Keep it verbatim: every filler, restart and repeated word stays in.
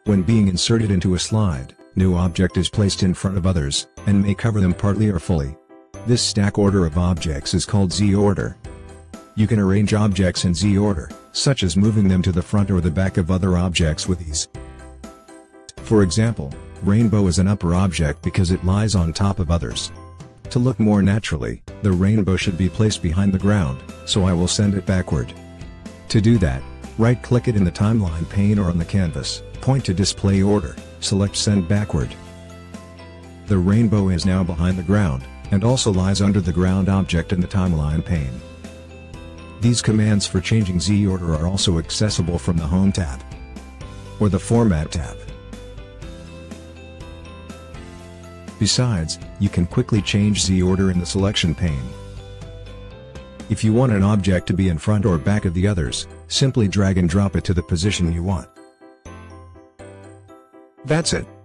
When being inserted into a slide, new object is placed in front of others, and may cover them partly or fully. This stack order of objects is called Z-order. You can arrange objects in Z-order, such as moving them to the front or the back of other objects with ease. For example, rainbow is an upper object because it lies on top of others. To look more naturally, the rainbow should be placed behind the ground, so I will send it backward. To do that, right-click it in the timeline pane or on the canvas, point to display order, select send backward. The rainbow is now behind the ground, and also lies under the ground object in the timeline pane. These commands for changing Z-order are also accessible from the Home tab or the Format tab. Besides, you can quickly change Z-order in the selection pane. If you want an object to be in front or back of the others, simply drag and drop it to the position you want. That's it.